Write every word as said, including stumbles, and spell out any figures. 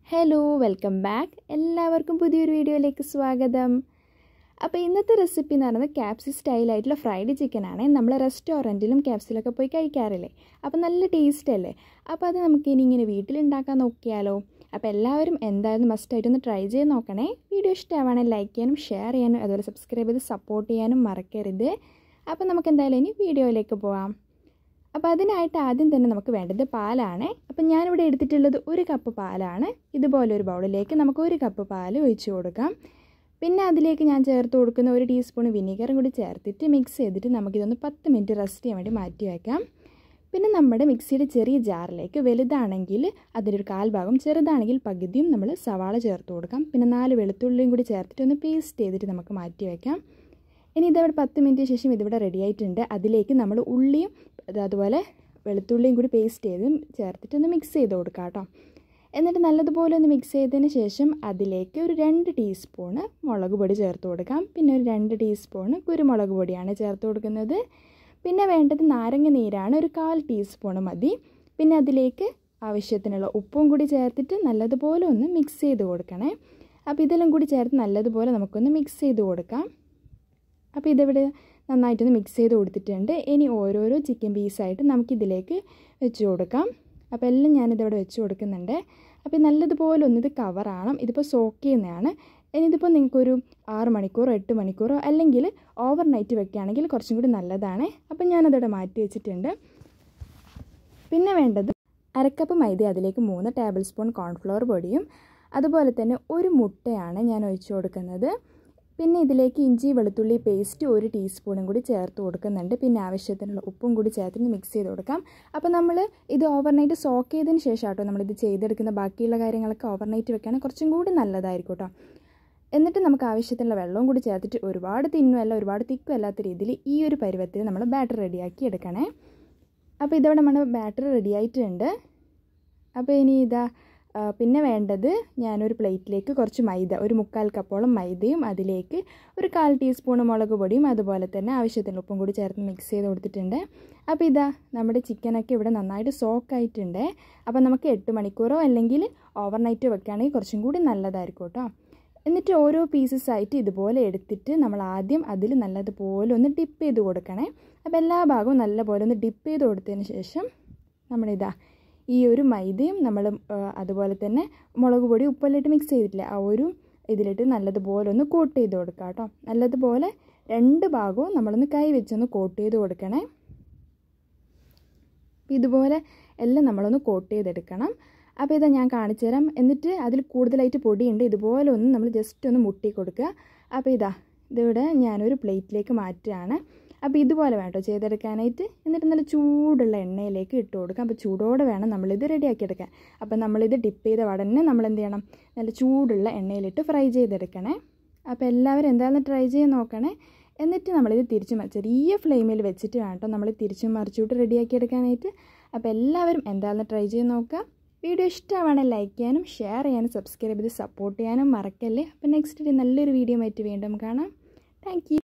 Hello welcome back. എല്ലാവർക്കും പുതിയൊരു വീഡിയോയിലേക്ക് സ്വാഗതം. അപ്പോൾ ഇന്നത്തെ റെസിപ്പി എന്ന് പറയുന്നത് ക്യാപ്സി സ്റ്റൈലായിട്ടുള്ള ഫ്രൈഡ് ചിക്കനാണ്. നമ്മൾ റെസ്റ്റോറൻറ്റിലും ക്യാപ്സിലൊക്കെ പോയി കഴിക്കാറില്ലേ, അപ്പോൾ നല്ല ടേസ്റ്റ് അല്ലേ. അപ്പോൾ അത് നമുക്കിനി ഇങ്ങനെ വീട്ടിലുണ്ടാക്കാൻ നോക്കിയാലോ. അപ്പോൾ എല്ലാവരും എന്തായാലും മസ്റ്റായിട്ടൊന്ന് ട്രൈ ചെയ്ത് നോക്കണേ. വീഡിയോ ഇഷ്ടമാണെങ്കിൽ ലൈക്ക് ചെയ്യാനും ഷെയർ ചെയ്യാനും അതുപോലെ സബ്സ്ക്രൈബ് ചെയ്ത് സപ്പോർട്ട് ചെയ്യാനും മറക്കരുത്. അപ്പോൾ നമുക്ക് എന്തായാലും ഇനി വീഡിയോയിലേക്ക് പോകാം. അപ്പോൾ അതിനായിട്ട് ആദ്യം തന്നെ നമുക്ക് വേണ്ടത് പാലാണ്. അപ്പം ഞാനിവിടെ എടുത്തിട്ടുള്ളത് ഒരു കപ്പ് പാലാണ്. ഇതുപോലെ ഒരു ബൗളിലേക്ക് നമുക്ക് ഒരു കപ്പ് പാൽ ഒഴിച്ച് കൊടുക്കാം. പിന്നെ അതിലേക്ക് ഞാൻ ചേർത്ത് കൊടുക്കുന്ന ഒരു ടീസ്പൂൺ വിനീഗറും കൂടി ചേർത്തിട്ട് മിക്സ് ചെയ്തിട്ട് നമുക്കിതൊന്ന് പത്ത് മിനിറ്റ് റെസ്റ്റ് ചെയ്യാൻ വേണ്ടി മാറ്റി വയ്ക്കാം. പിന്നെ നമ്മുടെ മിക്സിയുടെ ചെറിയ ജാറിലേക്ക് വലുതാണെങ്കിൽ അതിൻ്റെ ഒരു കാൽ ഭാഗം, ചെറുതാണെങ്കിൽ പകുതിയും നമ്മൾ സവാള ചേർത്ത് കൊടുക്കാം. പിന്നെ നാല് വെളുത്തുള്ളിയും കൂടി ചേർത്തിട്ട് ഒന്ന് പേസ്റ്റ് ചെയ്തിട്ട് നമുക്ക് മാറ്റി വയ്ക്കാം. ഇനി ഇതവിടെ പത്ത് മിനിറ്റ് ശേഷം ഇതിവിടെ റെഡി ആയിട്ടുണ്ട്. അതിലേക്ക് നമ്മൾ ഉള്ളിയും അതുപോലെ വെളുത്തുള്ളിയും കൂടി പേസ്റ്റ് ചെയ്ത് ചേർത്തിട്ട് ഒന്ന് മിക്സ് ചെയ്ത് കൊടുക്കാം കേട്ടോ. എന്നിട്ട് നല്ലതുപോലെ ഒന്ന് മിക്സ് ചെയ്തതിന് ശേഷം അതിലേക്ക് ഒരു രണ്ട് ടീസ്പൂണ് മുളക് പൊടി ചേർത്ത് കൊടുക്കാം. പിന്നെ ഒരു രണ്ട് ടീസ്പൂണ് കുരുമുളക് പൊടിയാണ് ചേർത്ത് കൊടുക്കുന്നത്. പിന്നെ വേണ്ടത് നാരങ്ങ നീരാണ്, ഒരു കാൽ ടീസ്പൂണ് മതി. പിന്നെ അതിലേക്ക് ആവശ്യത്തിനുള്ള ഉപ്പും കൂടി ചേർത്തിട്ട് നല്ലതുപോലെ ഒന്ന് മിക്സ് ചെയ്ത് കൊടുക്കണേ. അപ്പോൾ ഇതെല്ലാം കൂടി ചേർത്ത് നല്ലതുപോലെ നമുക്കൊന്ന് മിക്സ് ചെയ്ത് കൊടുക്കാം. അപ്പോൾ ഇതിവിടെ നന്നായിട്ടൊന്ന് മിക്സ് ചെയ്ത് കൊടുത്തിട്ടുണ്ട്. ഇനി ഓരോരോ ചിക്കൻ പീസായിട്ട് നമുക്കിതിലേക്ക് വെച്ച് കൊടുക്കാം. അപ്പോൾ എല്ലാം ഞാനിതിവിടെ വെച്ച് കൊടുക്കുന്നുണ്ട്. അപ്പോൾ നല്ലതുപോലെ ഒന്നിത് കവറാണം. ഇതിപ്പോൾ സോക്ക് ചെയ്യുന്നതാണ്. ഇനി ഇതിപ്പോൾ നിങ്ങൾക്കൊരു ആറ് മണിക്കൂറോ എട്ട് മണിക്കൂറോ അല്ലെങ്കിൽ ഓവർ നൈറ്റ് വെക്കുകയാണെങ്കിൽ കുറച്ചും കൂടി നല്ലതാണ്. അപ്പോൾ ഞാനതിവിടെ മാറ്റി വെച്ചിട്ടുണ്ട്. പിന്നെ വേണ്ടത് അരക്കപ്പ് മൈദ, അതിലേക്ക് മൂന്ന് ടേബിൾ സ്പൂൺ കോൺഫ്ലവർ പൊടിയും അതുപോലെ തന്നെ ഒരു മുട്ടയാണ് ഞാൻ ഒഴിച്ച് കൊടുക്കുന്നത്. പിന്നെ ഇതിലേക്ക് ഇഞ്ചി വെളുത്തുള്ളി പേസ്റ്റ് ഒരു ടീസ്പൂണും കൂടി ചേർത്ത് കൊടുക്കുന്നുണ്ട്. പിന്നെ ആവശ്യത്തിനുള്ള ഉപ്പും കൂടി ചേർത്ത് മിക്സ് ചെയ്ത് കൊടുക്കാം. അപ്പോൾ നമ്മൾ ഇത് ഓവർനൈറ്റ് സോക്ക് ചെയ്തതിന് ശേഷം കേട്ടോ നമ്മളിത് ചെയ്തെടുക്കുന്ന ബാക്കിയുള്ള കാര്യങ്ങളൊക്കെ ഓവർനൈറ്റ് വെക്കുകയാണെങ്കിൽ കുറച്ചും കൂടി നല്ലതായിരിക്കും കേട്ടോ. എന്നിട്ട് നമുക്ക് ആവശ്യത്തിനുള്ള വെള്ളവും കൂടി ചേർത്തിട്ട് ഒരുപാട് തിന്നുമല്ല ഒരുപാട് തിക്കും അല്ലാത്ത രീതിയിൽ ഈ ഒരു പരുവത്തിൽ നമ്മൾ ബാറ്റർ റെഡിയാക്കി എടുക്കണേ. അപ്പോൾ ഇതവിടെ നമ്മുടെ ബാറ്റർ റെഡി ആയിട്ടുണ്ട്. അപ്പോൾ ഇനി ഇതാ പിന്നെ വേണ്ടത് ഞാനൊരു പ്ലേറ്റിലേക്ക് കുറച്ച് മൈദ, ഒരു മുക്കാൽ കപ്പോളം മൈദയും അതിലേക്ക് ഒരു കാൽ ടീസ്പൂൺ മുളക് പൊടിയും അതുപോലെ തന്നെ ആവശ്യത്തിന് ഉപ്പും കൂടി ചേർത്ത് മിക്സ് ചെയ്ത് കൊടുത്തിട്ടുണ്ട്. അപ്പോൾ ഇതാ നമ്മുടെ ചിക്കനൊക്കെ ഇവിടെ നന്നായിട്ട് സോക്ക് ആയിട്ടുണ്ട്. അപ്പോൾ നമുക്ക് എട്ട് മണിക്കൂറോ അല്ലെങ്കിൽ ഓവർനൈറ്റോ വെക്കുകയാണെങ്കിൽ കുറച്ചും കൂടി നല്ലതായിരിക്കും കേട്ടോ. എന്നിട്ട് ഓരോ പീസസ് ആയിട്ട് ഇതുപോലെ എടുത്തിട്ട് നമ്മൾ ആദ്യം അതിൽ നല്ലതുപോലെ ഒന്ന് ഡിപ്പ് ചെയ്ത് കൊടുക്കണേ. അപ്പോൾ എല്ലാ ഭാഗവും നല്ലപോലെ ഒന്ന് ഡിപ്പ് ചെയ്ത് കൊടുത്തതിന് ശേഷം നമ്മളിതാ ഈ ഒരു മൈദയും നമ്മൾ അതുപോലെ തന്നെ മുളക് പൊടി ഉപ്പെല്ലാം ഇട്ട് മിക്സ് ചെയ്തിട്ടില്ല ആ ഒരു ഇതിലിട്ട് നല്ലതുപോലെ ഒന്ന് കോട്ട് ചെയ്ത് കൊടുക്കുക കേട്ടോ. നല്ലതുപോലെ രണ്ട് ഭാഗവും നമ്മളൊന്ന് കൈ വെച്ചൊന്ന് കോട്ട് ചെയ്ത് കൊടുക്കണേ. ഇതുപോലെ എല്ലാം നമ്മളൊന്ന് കോട്ട് ചെയ്തെടുക്കണം. അപ്പോൾ ഇതാ ഞാൻ കാണിച്ചു തരാം. എന്നിട്ട് അതിൽ കൂടുതലായിട്ട് പൊടിയുണ്ട്, ഇതുപോലെ ഒന്ന് നമ്മൾ ജസ്റ്റ് ഒന്ന് മുട്ടി കൊടുക്കുക. അപ്പോൾ ഇതാ ഇതിവിടെ ഞാനൊരു പ്ലേറ്റിലേക്ക് മാറ്റുകയാണ്. അപ്പോൾ ഇതുപോലെ വേട്ടോ ചെയ്തെടുക്കാനായിട്ട്. എന്നിട്ട് നല്ല ചൂടുള്ള എണ്ണയിലേക്ക് ഇട്ട് കൊടുക്കാം. അപ്പോൾ ചൂടോടെ വേണം നമ്മളിത് റെഡിയാക്കി എടുക്കാൻ. അപ്പോൾ നമ്മളിത് ഡിപ്പ് ചെയ്ത ഉടനെ നമ്മൾ എന്ത് ചെയ്യണം, നല്ല ചൂടുള്ള എണ്ണയിലിട്ട് ഫ്രൈ ചെയ്തെടുക്കണേ. അപ്പോൾ എല്ലാവരും എന്താണെന്ന് ട്രൈ ചെയ്ത് നോക്കണേ. എന്നിട്ട് നമ്മളിത് തിരിച്ചും ചെറിയ ഫ്ലെയിമിൽ വെച്ചിട്ട് വേണം നമ്മൾ തിരിച്ചും മറിച്ചൂട്ട് റെഡിയാക്കി എടുക്കാനായിട്ട്. അപ്പോൾ എല്ലാവരും എന്താണെന്ന് ട്രൈ ചെയ്ത് നോക്കുക. വീഡിയോ ഇഷ്ടമാണെങ്കിൽ ലൈക്ക് ചെയ്യാനും ഷെയർ ചെയ്യാനും സബ്സ്ക്രൈബ് ചെയ്ത് സപ്പോർട്ട് ചെയ്യാനും മറക്കല്ലേ. അപ്പോൾ നെക്സ്റ്റ് ഡേ നല്ലൊരു വീഡിയോ ആയിട്ട് വീണ്ടും കാണാം. Thank U.